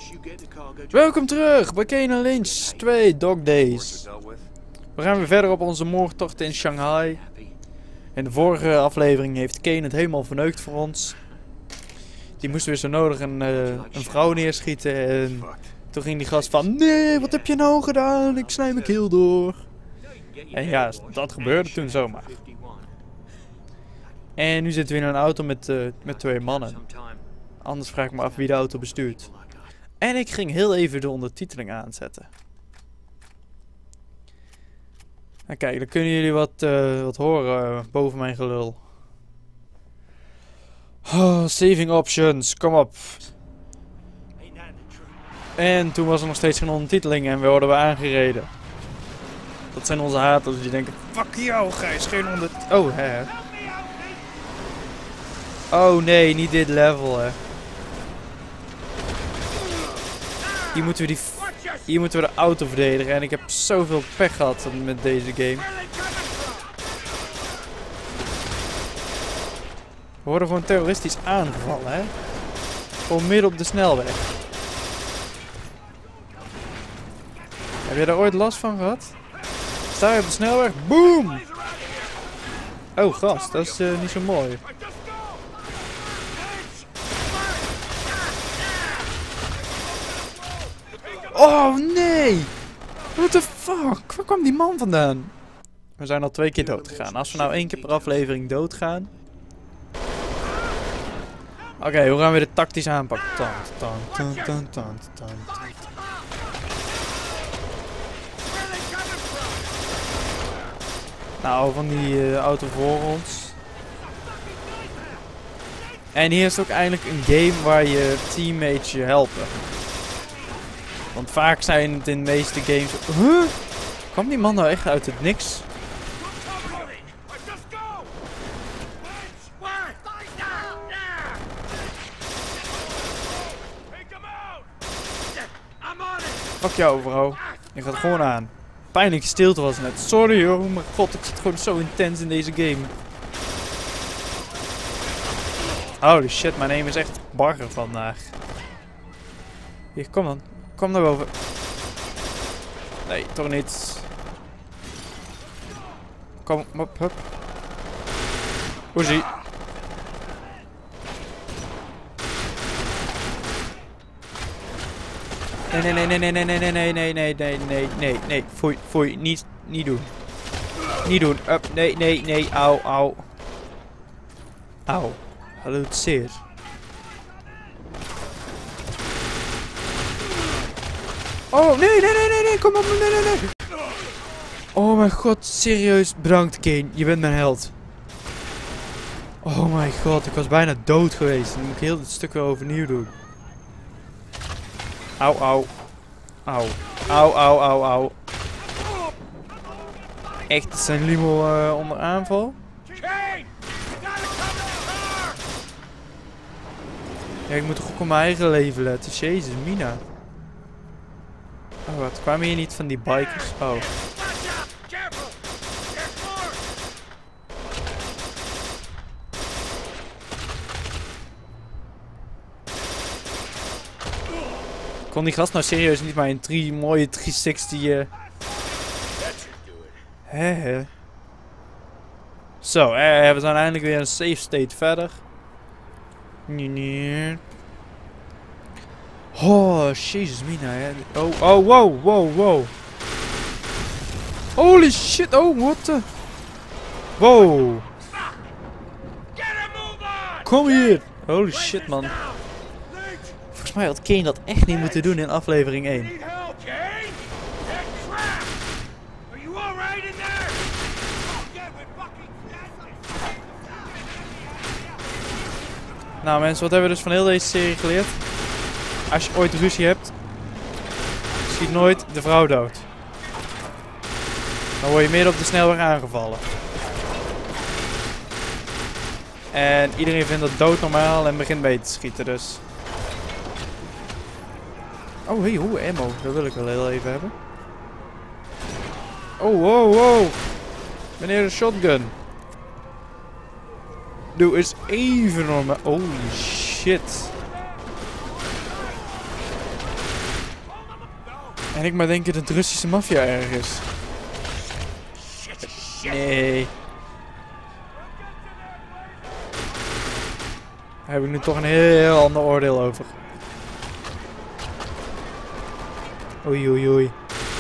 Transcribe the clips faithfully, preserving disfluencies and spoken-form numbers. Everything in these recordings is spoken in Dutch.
Welkom terug bij Kane Lynch twee Dog Days. We gaan weer verder op onze moordtocht in Shanghai. In de vorige aflevering heeft Kane het helemaal verneukt voor ons. Die moest weer zo nodig een, uh, een vrouw neerschieten en toen ging die gast van: nee, wat heb je nou gedaan? Ik snij mijn keel door. En ja, dat gebeurde toen zomaar. En nu zitten we in een auto met, uh, met twee mannen. Anders vraag ik me af wie de auto bestuurt. En ik ging heel even de ondertiteling aanzetten. Nou, kijk, dan kunnen jullie wat, uh, wat horen uh, boven mijn gelul. Oh, saving options, kom op. En toen was er nog steeds geen ondertiteling en worden we aangereden. Dat zijn onze haters die denken: fuck jou, Gijs, geen onder... Oh, hè. Oh nee, niet dit level, hè. Hier moeten we die... Hier moeten we de auto verdedigen en ik heb zoveel pech gehad met deze game. We worden gewoon terroristisch aangevallen, hè. Gewoon midden op de snelweg. Heb jij daar ooit last van gehad? Sta je op de snelweg? Boom! Oh gast, dat is uh, niet zo mooi. Oh nee! What the fuck? Waar kwam die man vandaan? We zijn al twee keer dood gegaan. Als we nou één keer per aflevering doodgaan. Oké, okay, hoe gaan we dit tactisch aanpakken? Tant, tant, tant, tant, tant, tant. Nou, van die uh, auto voor ons. En hier is ook eindelijk een game waar je teammates je helpen. Want vaak zijn het in de meeste games... Huh? Kwam die man nou echt uit het niks? Fuck jou, vrouw. Je gaat gewoon aan. Pijnlijke stilte was net. Sorry hoor, oh mijn god, ik zit gewoon zo intens in deze game. Holy shit, mijn aim is echt bagger vandaag. Hier, kom dan. Kom naar boven. Nee, toch niet. Kom, op, hup. Oezie. Nee, nee, nee, nee, nee, nee, nee, nee, nee, nee, nee, nee, nee, nee, foei, foei, niet, niet doen. Niet doen, up, nee, nee, nee, auw, auw. Auw, dat doet zeer. Oh, nee, nee, nee, nee, nee, kom op, nee, nee, nee. Oh mijn god, serieus, bedankt Kane, je bent mijn held. Oh mijn god, ik was bijna dood geweest. Dan moet ik heel dit stuk weer overnieuw doen. Auw, auw. Auw. Auw, auw, auw, auw. Echt, zijn limo uh, onder aanval? Ja, ik moet toch ook op mijn eigen leven letten. Jezus, Mina. Oh, wat? Kwamen hier niet van die bikers? Oh. Kon die gast nou serieus niet maar een drie mooie driehonderdzestig... Uh... Hè, hè. Zo, eh, we zijn eindelijk weer een safe state verder. Nee, nee. Oh, jezus mina, hè. Oh, oh, wow, wow, wow. Holy shit, oh, what the... Wow. Kom hier. Holy shit, man. Volgens mij had Kane dat echt niet moeten doen in aflevering één. Nou mensen, wat hebben we dus van heel deze serie geleerd? Als je ooit ruzie hebt, schiet nooit de vrouw dood. Dan word je midden op de snelweg aangevallen. En iedereen vindt dat doodnormaal en begint mee te schieten, dus... Oh, hey, hoe ammo. Dat wil ik wel heel even hebben. Oh, wow, wow. Meneer de shotgun. Doe eens even normaal. Holy shit. En ik maar denken dat de Russische maffia erg is. Nee. Daar heb ik nu toch een heel ander oordeel over. Oei oei oei.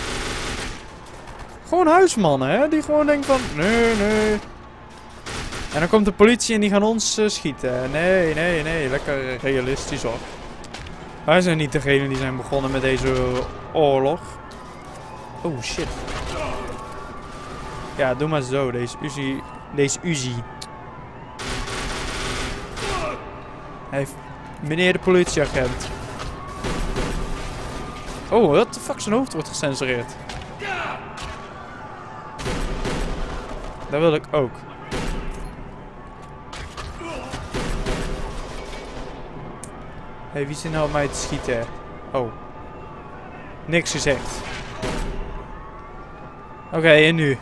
Gewoon huismannen, hè? Die gewoon denken van... Nee, nee. En dan komt de politie en die gaan ons uh, schieten. Nee, nee, nee. Lekker realistisch hoor. Wij zijn niet degene die zijn begonnen met deze oorlog. Oh shit. Ja, doe maar zo. Deze Uzi... Deze Uzi. Hij heeft... Meneer de politieagent. Oh, what the fuck? Zijn hoofd wordt gecensureerd. Dat wil ik ook. Hé, hey, wie zit nou op mij te schieten? Oh. Niks gezegd. Oké, okay, en nu?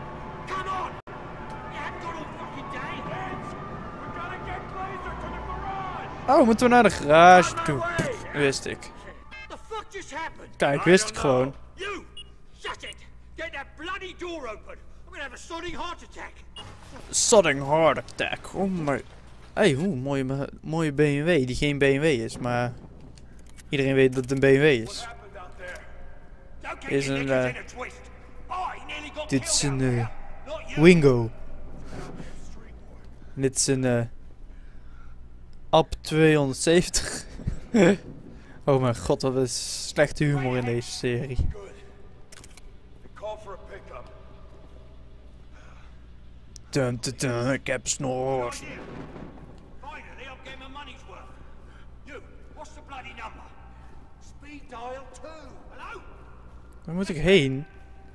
Oh, moeten we naar de garage toe? Pff, wist ik. Kijk, wist ik gewoon. Sodding heart attack. Oh my. Hey, hoe mooie, mooie B M W die geen B M W is, maar iedereen weet dat het een B M W is. Is een. Uh, dit is een uh, Wingo. Dit is een uh, A P tweehonderdzeventig. Oh mijn god, wat is slechte humor in deze serie. Dun, dun, dun, ik heb snor. Waar moet ik heen?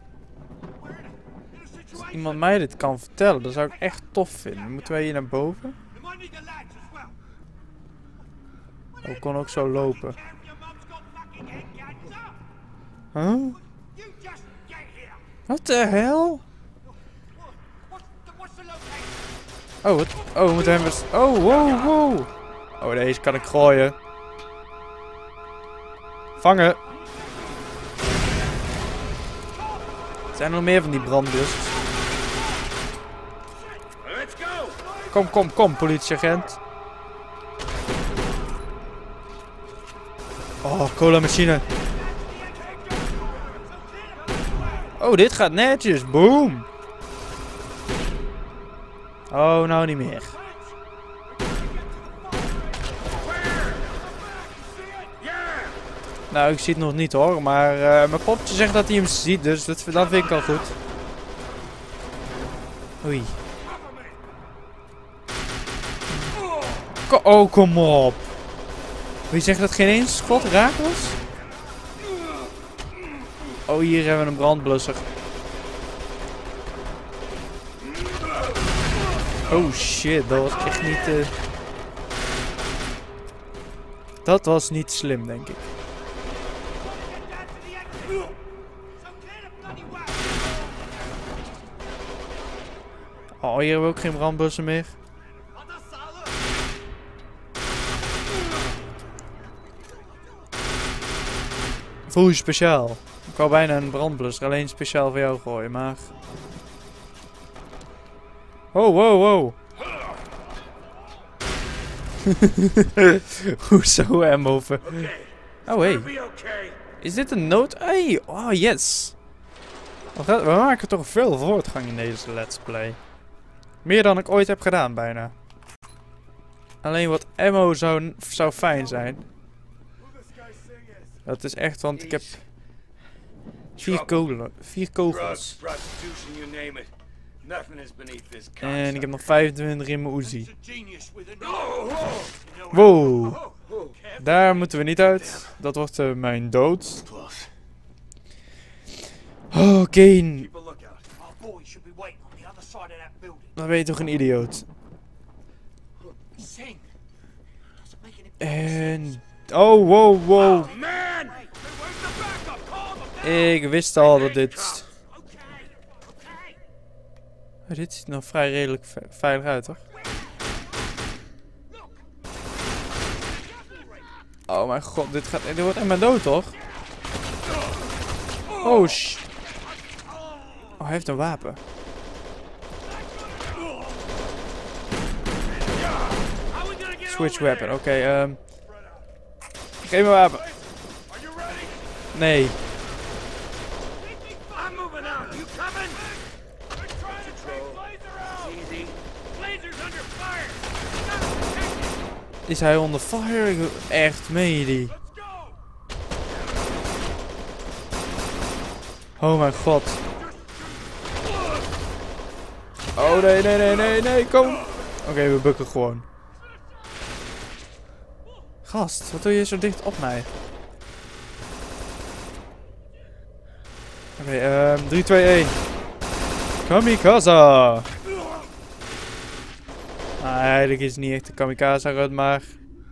Als iemand mij dit kan vertellen, dan zou ik echt tof vinden. Moeten wij hier naar boven? Oh, ik kon ook zo lopen. Huh? Wat de hel? Oh, wat? Oh, we moeten hem weer... Oh, wow, wow. Oh, deze kan ik gooien. Vangen. Zijn er nog meer van die brandblussers? Kom, kom, kom, politieagent. Oh, cola machine. Oh, dit gaat netjes. Boom. Oh, nou niet meer. Nou, ik zie het nog niet hoor, maar uh, mijn popje zegt dat hij hem ziet, dus dat, dat vind ik al goed. Oei. Ko oh, kom op. Wie zegt dat geen eens schot raak was? Oh, hier hebben we een brandblusser. Oh shit, dat was echt niet... Uh... Dat was niet slim, denk ik. Oh, hier hebben we ook geen brandblussen meer. Voel je speciaal. Ik wou bijna een brandblusser alleen speciaal voor jou gooien, maar... Oh, wow, wow. Hoezo hem over? Oh, hey. Is dit een nood? Hey, oh, yes. We maken toch veel voortgang in deze let's play. Meer dan ik ooit heb gedaan, bijna. Alleen wat ammo zou, zou fijn zijn. Dat is echt, want ik heb... Vier, kogelen, vier kogels. En ik heb nog vijfentwintig in mijn Uzi. Wow. Daar moeten we niet uit. Dat wordt uh, mijn dood. Oh, Kane. Dan ben je toch een idioot. En... Oh, wow, wow. Ik wist al dat dit... Oh, dit ziet er nog vrij redelijk ve veilig uit, toch? Oh mijn god, dit gaat... Dit wordt echt mijn dood, toch? Oh, sh... Oh, hij heeft een wapen. Switch weapon, oké. Okay, um... Geef me wapen. Nee. Is hij onder fire? Echt, meen je die? Oh mijn god. Oh nee, nee, nee, nee, nee, kom. Oké, okay, we bukken gewoon. Gast, wat doe je zo dicht op mij? Oké, okay, um, drie, twee, één. Kamikaze! Nou, eigenlijk is het niet echt een kamikaze run, maar...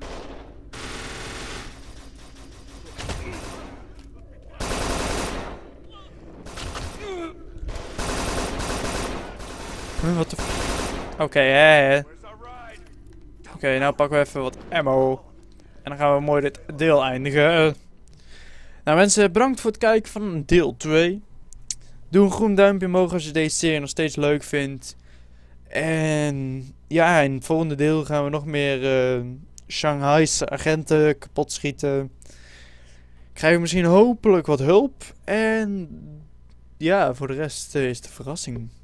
Wat de f... Oké, okay, hè. Oké, okay, nou pakken we even wat ammo. En dan gaan we mooi dit deel eindigen. Nou mensen, bedankt voor het kijken van deel twee. Doe een groen duimpje omhoog als je deze serie nog steeds leuk vindt. En ja, in het volgende deel gaan we nog meer uh, Shanghai's agenten kapot schieten. Krijgen we misschien hopelijk wat hulp. En ja, voor de rest uh, is het een verrassing.